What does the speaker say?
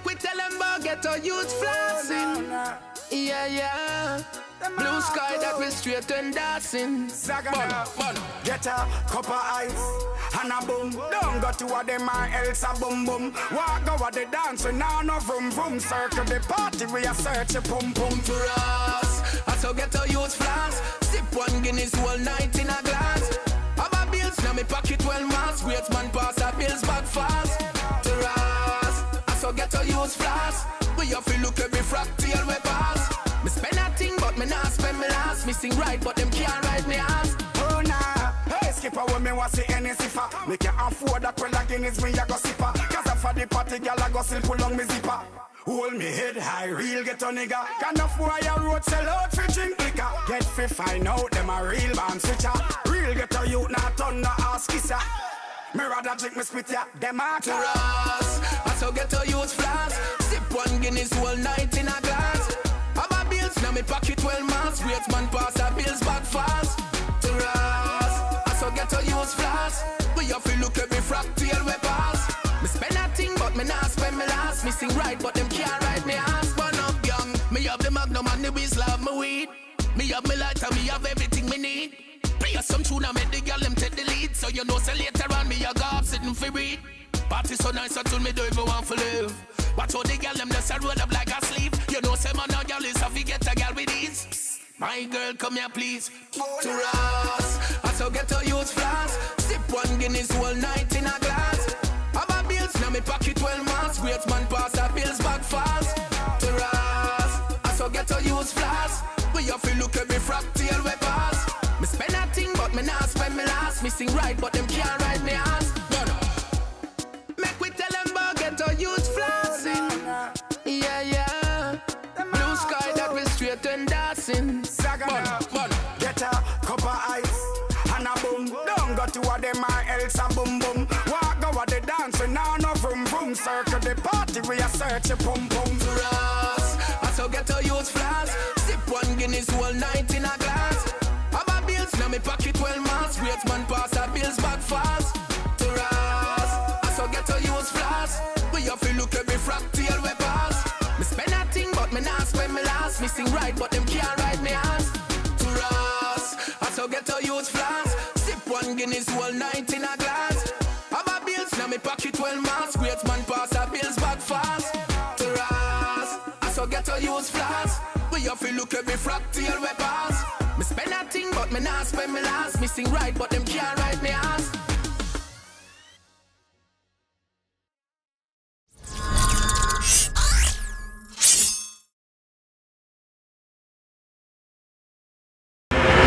we tell them about Ghetto Youth Flossing. Yeah, yeah. Blue sky that we straight and dancing. Get a cup of ice and a boom. Don't go to a them or else a boom boom. Walk over the dance and now no vroom vroom. Circle the party we a search a pum pum. For us, I so Ghetto Youth Floss. Sip one Guinness whole night in a glass. Have a bills now me pocket 12 months. Great man pass a bills back fast. To us, I so Ghetto Youth Floss. We have to look every fractal we pass. Me spend a thing but me not spend me last. Missing right but them can't ride me ass. Oh nah, hey skipper when me want see any sipper. Me can't afford that well again is me a go sipper. Cause after the party girl I go still pull on me zipper. Hold me head high, real Ghetto nigga. Can of boy a road sell out for drink liquor. Get fi find out them a real band switcher. Real Ghetto youth not turn no ass kisser. Me rather drink me spit ya, Demarco. To us, I so Ghetto Youth Floss. Sip one Guinness whole night in a glass. Have a bills now me pocket 12 months. Great man pass a bills back fast. To us, I so Ghetto Youth Floss. We have to look every fractal we pass. Me spend a thing but me not spend me last. Missing right but them can't ride me ass. Burn up young, me have the magnum and the whistle have me weed. Me have me lighter, me have everything me need. Play some tune and make the girl them take the lead. So you know say later on me a go up sitting for read. Party so nice I told me don't even want to live. Watch how the girl them just a roll up like a sleeve. You know say man a girl is a fi get a girl with ease. Psst, my girl come here please. To us, I so Ghetto Youth Floss. Sip one Guinness whole night in a glass. Have a bills now me pocket 12 months. Great man pass a bills back fast. To us, I so Ghetto Youth Floss. We have to look every fractal we pass. Me spend a thing but me not spend me last. Missing right but them can't ride me ass. Make we tell them about Ghetto Youth Flossing. Yeah, yeah. Blue sky that we straight and dancing. Get a cup of ice and a boom. Don't go to a them or else a boom boom. Walk over the dance and now no vroom vroom. Circle the party we a search a pum pum. For us, I so Ghetto Youth Floss. Sip one Guinness whole night in a glass. Have a bills now me pocket 12 months. Great man pass a bills back fast. To us, I so Ghetto Youth Floss. We have to look every fractal we pass. Me spend a thing but me not spend me last. Missing right but them can't ride me ass. To us, I so Ghetto Youth Floss. Sip one Guinness whole night in a glass. Have a bills now me pocket 12 months. Great man pass a bills back fast. To us, I so Ghetto Youth Floss. We have to look every fractal we pass. Me spend a thing but me not spend me last. Missing right but them can't